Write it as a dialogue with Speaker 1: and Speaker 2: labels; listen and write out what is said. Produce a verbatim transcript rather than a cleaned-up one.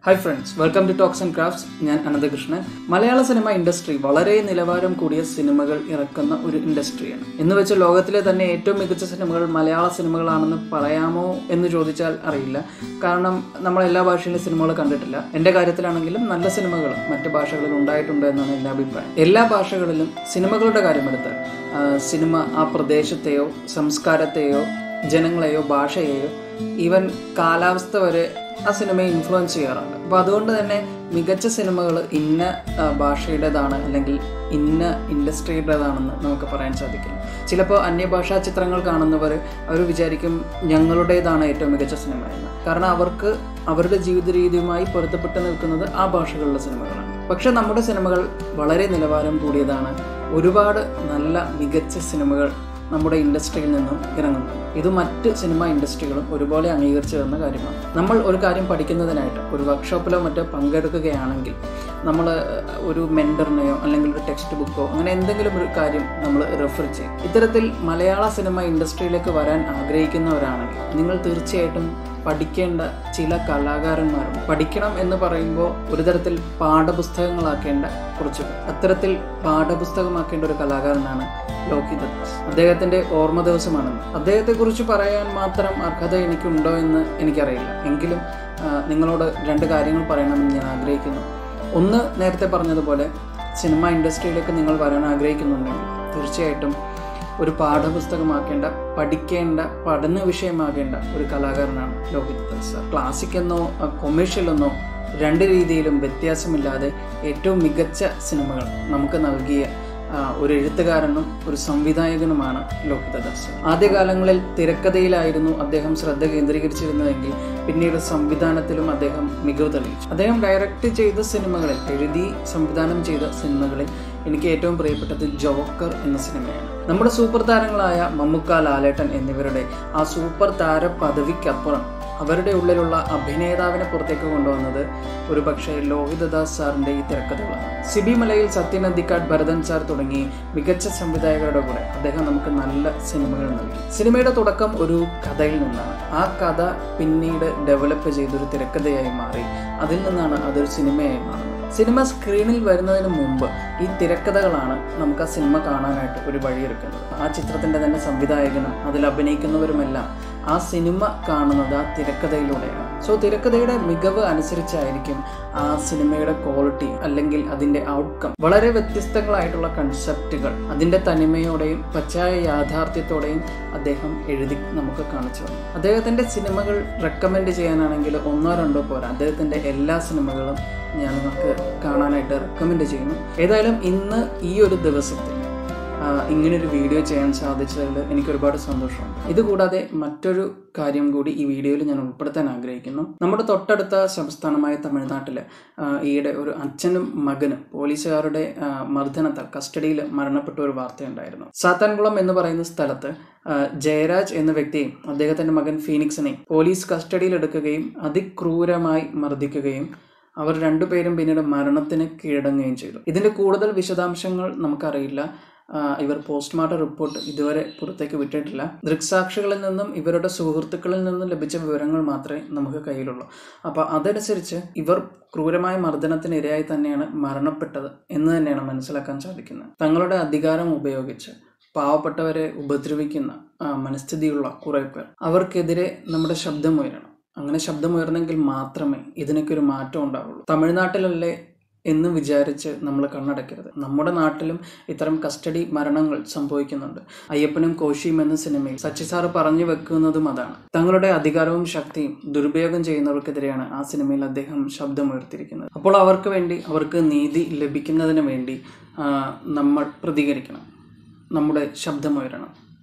Speaker 1: Hi friends, welcome to Talks and Crafts. ഞാൻ അനന്തകൃഷ്ണൻ. മലയാള cinema industry വളരെ നിലവാരം കൂടിയ സിനിമകൾ ഇറക്കുന്ന ഒരു ഇൻഡസ്ട്രിയാണ്. എന്ന് വെച്ച് ലോകത്തിലെ തന്നെ ഏറ്റവും മികച്ച സിനിമകൾ മലയാള സിനിമകളാണെന്ന് പറയാമോ എന്ന് ചോദിച്ചാൽ അറിയില്ല. കാരണം നമ്മൾ എല്ലാ ഭാഷയിലെ സിനിമകൾ കണ്ടിട്ടില്ല. എൻ്റെ കാര്യത്തിലാണെങ്കിലും നല്ല സിനിമകൾ മറ്റ് ഭാഷകളിൽ ഉണ്ടായിട്ടുണ്ട് എന്നാണ് എൻ്റെ അഭിപ്രായം. എല്ലാ ഭാഷകളിലും സിനിമകളുടെ കാര്യമെടുത്താൽ സിനിമ ആ പ്രദേശത്തെയോ സംസ്കാരത്തെയോ ജനങ്ങളെയോ ഭാഷയെയോ ഈവൻ കാലാവസ്ഥ വരെ ആ സിനിമയെ ഇൻഫ്ലുവൻസ് ചെയ്യാറുണ്ട്. അപ്പോൾ അതുകൊണ്ട് തന്നെ മികച്ച സിനിമകൾ ഇന്ന ഭാഷയുടേതാണ് അല്ലെങ്കിൽ ഇന്ന ഇൻഡസ്ട്രിയുടേതാണെന്ന് നമുക്ക് പറയാൻ സാധിക്കില്ല. ചിലപ്പോൾ അന്യഭാഷാ ചിത്രങ്ങൾ കാണുന്നവർ അവർ വിചാരിക്കും ഞങ്ങളുടേതാണ് ഏറ്റവും മികച്ച സിനിമ എന്ന്. കാരണം അവർക്ക് അവരുടെ ജീവിത രീതിയുമായി പൊരുത്തപ്പെട്ട് നിൽക്കുന്നത് ആ ഭാഷകളിലെ സിനിമകളാണ്. പക്ഷെ നമ്മുടെ സിനിമകൾ വളരെ നിലവാരം കൂടിയതാണ്. ഒരുപാട് നല്ല മികച്ച സിനിമകൾ നമ്മുടെ ഇൻഡസ്ട്രിയിൽ നിന്നും ഇറങ്ങുന്നു. ഇത് മറ്റ് സിനിമ ഇൻഡസ്ട്രികളും ഒരുപോലെ അംഗീകരിച്ചു തന്ന കാര്യമാണ്. നമ്മൾ ഒരു കാര്യം പഠിക്കുന്നതിനായിട്ട് ഒരു വർക്ക്ഷോപ്പിലോ മറ്റോ പങ്കെടുക്കുകയാണെങ്കിൽ നമ്മൾ ഒരു മെൻറ്ററിനെയോ അല്ലെങ്കിൽ ഒരു ടെക്സ്റ്റ് ബുക്കോ അങ്ങനെ എന്തെങ്കിലും ഒരു കാര്യം നമ്മൾ റെഫർ ചെയ്യും. ഇത്തരത്തിൽ മലയാള സിനിമ ഇൻഡസ്ട്രിയിലേക്ക് വരാൻ ആഗ്രഹിക്കുന്നവരാണെങ്കിൽ നിങ്ങൾ തീർച്ചയായിട്ടും പഠിക്കേണ്ട ചില കലാകാരന്മാരുണ്ട്. പഠിക്കണം എന്ന് പറയുമ്പോൾ ഒരു തരത്തിൽ പാഠപുസ്തകങ്ങളാക്കേണ്ട കുറച്ച് അത്തരത്തിൽ പാഠപുസ്തകമാക്കേണ്ട ഒരു കലാകാരനാണ് ലോഹിത് ദാസ്. അദ്ദേഹത്തിൻ്റെ ഓർമ്മ ദിവസമാണെന്ന് അദ്ദേഹത്തെക്കുറിച്ച് പറയാൻ മാത്രം അർഹത എനിക്കുണ്ടോ എന്ന് എനിക്കറിയില്ല. എങ്കിലും നിങ്ങളോട് രണ്ട് കാര്യങ്ങൾ പറയണമെന്ന് ഞാൻ ആഗ്രഹിക്കുന്നു. ഒന്ന്, നേരത്തെ പറഞ്ഞതുപോലെ സിനിമ ഇൻഡസ്ട്രിയിലേക്ക് നിങ്ങൾ വരാൻ ആഗ്രഹിക്കുന്നുണ്ടെങ്കിൽ തീർച്ചയായിട്ടും ഒരു പാഠപുസ്തകമാക്കേണ്ട പഠിക്കേണ്ട പഠന വിഷയമാകേണ്ട ഒരു കലാകാരനാണ് ലോഹിത് ദാസ്. ക്ലാസിക് എന്നോ കൊമേഴ്ഷ്യൽ എന്നോ രണ്ട് രീതിയിലും വ്യത്യാസമില്ലാതെ ഏറ്റവും മികച്ച സിനിമകൾ നമുക്ക് നൽകിയ ഒരു എഴുത്തുകാരനും ഒരു സംവിധായകനുമാണ് ലോഹിത് ദാസ്. ആദ്യകാലങ്ങളിൽ തിരക്കഥയിലായിരുന്നു അദ്ദേഹം ശ്രദ്ധ കേന്ദ്രീകരിച്ചിരുന്നതെങ്കിൽ പിന്നീട് സംവിധാനത്തിലും അദ്ദേഹം മികവ് തെളിയിച്ചു. അദ്ദേഹം ഡയറക്റ്റ് ചെയ്ത സിനിമകളിൽ എഴുതി സംവിധാനം ചെയ്ത സിനിമകളിൽ എനിക്ക് ഏറ്റവും പ്രിയപ്പെട്ടത് ജോക്കർ എന്ന സിനിമയാണ്. നമ്മുടെ സൂപ്പർ താരങ്ങളായ മമ്മൂക്ക, ലാലേട്ടൻ എന്നിവരുടെ ആ സൂപ്പർ താര പദവിക്കപ്പുറം അവരുടെ ഉള്ളിലുള്ള അഭിനേതാവിനെ പുറത്തേക്ക് കൊണ്ടുവന്നത് ഒരു പക്ഷേ ലോഹിത് ദാസ് സാറിൻ്റെ ഈ തിരക്കഥകളാണ്. സിബി മലയിൽ, സത്യൻ അന്തിക്കാട്, ഭരതൻ സാർ തുടങ്ങി മികച്ച സംവിധായകരുടെ കൂടെ അദ്ദേഹം നമുക്ക് നല്ല സിനിമകൾ നൽകി. സിനിമയുടെ തുടക്കം ഒരു കഥയിൽ നിന്നാണ്. ആ കഥ പിന്നീട് ഡെവലപ്പ് ചെയ്തൊരു തിരക്കഥയായി മാറി. അതിൽ നിന്നാണ് അതൊരു സിനിമയായി മാറുന്നത്. സിനിമ സ്ക്രീനിൽ വരുന്നതിന് മുമ്പ് ഈ തിരക്കഥകളാണ് നമുക്ക് ആ സിനിമ കാണാനായിട്ട് ഒരു വഴിയൊരുക്കുന്നത്. ആ ചിത്രത്തിൻ്റെ തന്നെ സംവിധായകനും അതിൽ അഭിനയിക്കുന്നവരുമെല്ലാം ആ സിനിമ കാണുന്നത് ആ തിരക്കഥയിലൂടെയാണ്. സോ തിരക്കഥയുടെ മികവ് അനുസരിച്ചായിരിക്കും ആ സിനിമയുടെ ക്വാളിറ്റി അല്ലെങ്കിൽ അതിൻ്റെ ഔട്ട്കം. വളരെ വ്യത്യസ്തങ്ങളായിട്ടുള്ള കൺസെപ്റ്റുകൾ അതിൻ്റെ തനിമയോടെയും പച്ചയായ യാഥാർത്ഥ്യത്തോടെയും അദ്ദേഹം എഴുതി നമുക്ക് കാണിച്ചു തന്നു. അദ്ദേഹത്തിൻ്റെ സിനിമകൾ റെക്കമെൻഡ് ചെയ്യാനാണെങ്കിൽ ഒന്നോ രണ്ടോ പോരാ, അദ്ദേഹത്തിൻ്റെ എല്ലാ സിനിമകളും ഞാൻ നിങ്ങൾക്ക് കാണാനായിട്ട് റെക്കമെൻഡ് ചെയ്യുന്നു. ഏതായാലും ഇന്ന് ഈ ഒരു ദിവസത്തിൽ ഇങ്ങനൊരു വീഡിയോ ചെയ്യാൻ സാധിച്ചതിൽ എനിക്ക് ഒരുപാട് സന്തോഷമുണ്ട്. ഇതുകൂടാതെ മറ്റൊരു കാര്യം കൂടി ഈ വീഡിയോയിൽ ഞാൻ ഉൾപ്പെടുത്താൻ ആഗ്രഹിക്കുന്നു. നമ്മുടെ തൊട്ടടുത്ത സംസ്ഥാനമായ തമിഴ്നാട്ടിൽ ഈയിടെ ഒരു അച്ഛനും മകനും പോലീസുകാരുടെ മർദ്ദനത്താൽ കസ്റ്റഡിയിൽ മരണപ്പെട്ട ഒരു വാർത്തയുണ്ടായിരുന്നു. സാത്താൻകുളം എന്ന് പറയുന്ന സ്ഥലത്ത് ജയരാജ് എന്ന വ്യക്തിയും അദ്ദേഹത്തിൻ്റെ മകൻ ഫീനിക്സിനെയും പോലീസ് കസ്റ്റഡിയിലെടുക്കുകയും അതിക്രൂരമായി മർദ്ദിക്കുകയും അവർ രണ്ടുപേരും പിന്നീട് മരണത്തിന് കീഴടങ്ങുകയും ചെയ്തു. ഇതിൻ്റെ കൂടുതൽ വിശദാംശങ്ങൾ നമുക്കറിയില്ല. ഇവർ പോസ്റ്റ്മോർട്ടം റിപ്പോർട്ട് ഇതുവരെ പുറത്തേക്ക് വിട്ടിട്ടില്ല. ദൃക്സാക്ഷികളിൽ നിന്നും ഇവരുടെ സുഹൃത്തുക്കളിൽ നിന്നും ലഭിച്ച വിവരങ്ങൾ മാത്രമേ നമുക്ക് കയ്യിലുള്ളൂ. അപ്പോൾ അതനുസരിച്ച് ഇവർ ക്രൂരമായ മർദ്ദനത്തിന് ഇരയായി തന്നെയാണ് മരണപ്പെട്ടത് എന്ന് തന്നെയാണ് മനസ്സിലാക്കാൻ സാധിക്കുന്നത്. തങ്ങളുടെ അധികാരം ഉപയോഗിച്ച് പാവപ്പെട്ടവരെ ഉപദ്രവിക്കുന്ന മനസ്ഥിതിയുള്ള കുറേ പേർ, അവർക്കെതിരെ നമ്മുടെ ശബ്ദമുയരണം. അങ്ങനെ ശബ്ദമുയർന്നെങ്കിൽ മാത്രമേ ഇതിനൊക്കെ ഒരു മാറ്റം ഉണ്ടാവുള്ളൂ. തമിഴ്നാട്ടിലല്ലേ എന്ന് വിചാരിച്ച് നമ്മൾ കണ്ണടക്കരുത്. നമ്മുടെ നാട്ടിലും ഇത്തരം കസ്റ്റഡി മരണങ്ങൾ സംഭവിക്കുന്നുണ്ട്. അയ്യപ്പനും കോശിയും എന്ന സിനിമയിൽ സച്ചി സാറ് പറഞ്ഞു വെക്കുന്നതും അതാണ്. തങ്ങളുടെ അധികാരവും ശക്തിയും ദുരുപയോഗം ചെയ്യുന്നവർക്കെതിരെയാണ് ആ സിനിമയിൽ അദ്ദേഹം ശബ്ദമുയർത്തിയിരിക്കുന്നത്. അപ്പോൾ അവർക്ക് വേണ്ടി, അവർക്ക് നീതി ലഭിക്കുന്നതിന് വേണ്ടി നമ്മൾ പ്രതികരിക്കണം, നമ്മുടെ ശബ്ദമുയരണം.